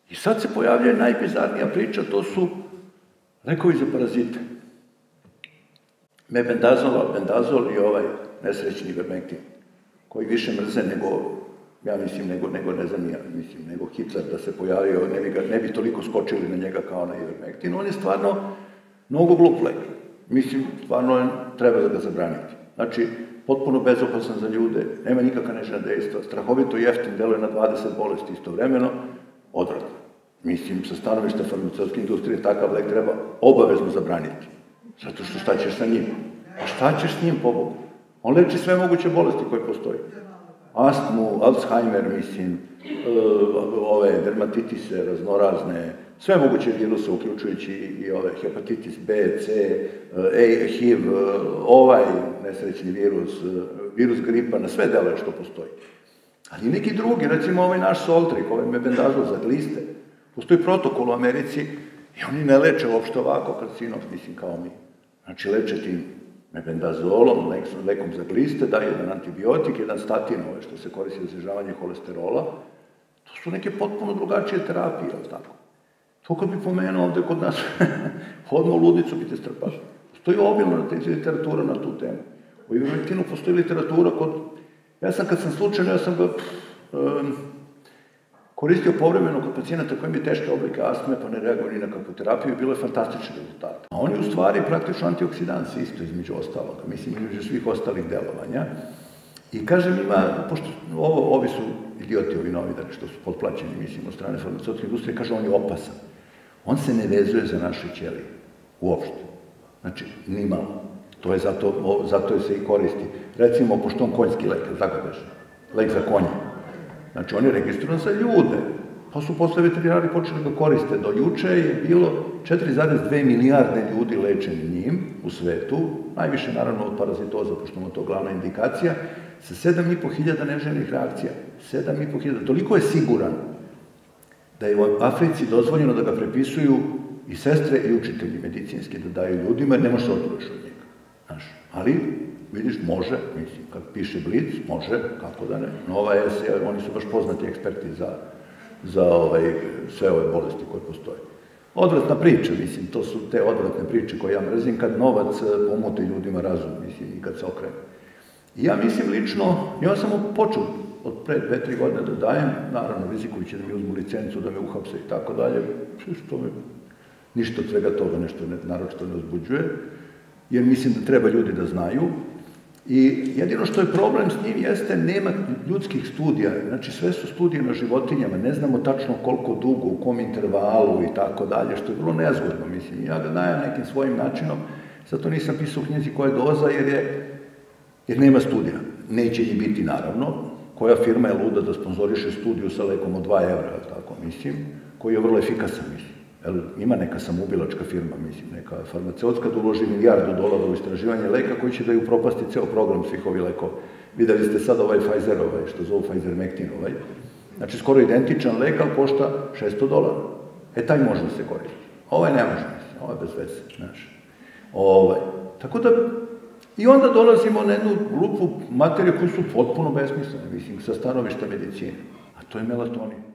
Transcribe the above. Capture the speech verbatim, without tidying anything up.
I sad se pojavlja najbizarnija priča, to su lekovi za parazite. Mebendazol, bendazol i ovaj nesrećni ivermektin, koji više mrze nego, ja mislim, nego, nego ne znam ja, mislim, nego Hitler da se pojavio, ne bi, ga, ne bi toliko skočili na njega kao na ivermektin. On je stvarno mnogo glup lek. Mislim, stvarno treba da ga zabraniti. Znači, potpuno bezopasan za ljude, nema nikakva nežna dejstva, strahovito jeftin, deluje na dvadeset bolesti istovremeno, odvratno. Mislim, sa stanovišta farmaceutske industrije takav lek treba obavezno zabraniti. Zato što šta ćeš sa njim? A šta ćeš s njim, pobogu? On leči sve moguće bolesti koje postoji. Astmu, Alzheimer, mislim, ove dermatitise raznorazne, sve moguće viruse, uključujući i ove hepatitis B, C, H I V, ovaj nesrećni virus, virus gripa, na sve deluje što postoji. Ali neki drugi, recimo ovaj naš Soltrik, ovaj mebendazol za gliste, postoji protokol u Americi i oni ne leče uopšte ovako karcinom, mislim, kao mi. Znači, leče tim mebendazolom, lekom za gliste, daje jedan antibiotik, jedan statin, ovaj što se koristi za snižavanje holesterola. To su neke potpuno drugačije terapije, ali tako. To kad bi pomenuo ovde kod nas, odmah u ludicu bi te strpali. Postoji obilna literatura na tu temu. U ivermektinu postoji literatura kod... Ja sam, kad sam slučajno, ja sam ga koristio povremeno kod pacijenata koji imaju teške oblike astme, pa ne reaguju ni na kakvu terapiju, bilo je fantastičan rezultat. A on je u stvari praktično antioksidansi isto između ostalog, mislim, između svih ostalih delovanja. I kažem, ima, pošto ovi su idioti, ovi novinari, što su potplaćeni, mislim, od strane farmaceutske industrije, kaže, on je opasan. On se ne vezuje za naše ćelije, uopšte. Znači, nimalo. To je zato, zato je se i koristi. Recimo, pošto on konjski lek, tako kaže, lek za konje. Znači, on je registrovan za ljude. Pa su posle veterinari počeli ga koriste. Do juče je bilo četiri zarez dve milijarde ljudi lečeni njim u svetu, najviše naravno od parazitoza, pošto mu je to glavna indikacija, sa sedam i po hiljada neželjenih reakcija. sedam i po hiljada. Toliko je siguran da je u Africi dozvoljeno da ga prepisuju i sestre i učitelji medicinski da daju ljudima, jer ne može se otruješ od njega. Znaš, ali, vidiš, može, mislim, kad piše Blic, može, kako da ne. Nova S, oni su baš poznati eksperti za, za ovaj, sve ove bolesti koje postoje. Odvratna priča, mislim, to su te odvratne priče koje ja mrzim, kad novac pomote ljudima razum, mislim, i kad se okrene. I ja mislim lično, ja sam počeo od pre dve, tri godine da dajem, naravno, rizikujući da mi uzmu licencu, da me uhapse i tako dalje, što me ništa od svega toga nešto naročito ne uzbuđuje, jer mislim da treba ljudi da znaju. I jedino što je problem s njim jeste, nema ljudskih studija, znači sve su studije na životinjama, ne znamo tačno koliko dugo, u kom intervalu i tako dalje, što je vrlo nezgodno, mislim. Ja ga dajem nekim svojim načinom, zato nisam pisao u knjizi koja je doza, jer je, jer nema studija. Neće ih biti, naravno. Koja firma je luda da sponzoriše studiju sa lekom od dva evra, tako mislim, koji je vrlo efikasan, mislim. Ima neka samoubilačka firma, mislim, neka farmaceutska da uloži milijardu dolara u istraživanje leka koji će da ju propasti ceo program svih ovih lekova. Videli ste sad ovaj Pfizer, ovaj, što zovu Pfizer Mektin, ovaj. Znači, skoro identičan lek, ali košta šesto dolara. E, taj može da se koristi. Ovaj ne može, mislim, ovaj bez veze, znaš. Ovaj. Tako da, i onda dolazimo na jednu grupu materije koje su potpuno besmislene, mislim, sa stanovišta medicine. A to je melatonin.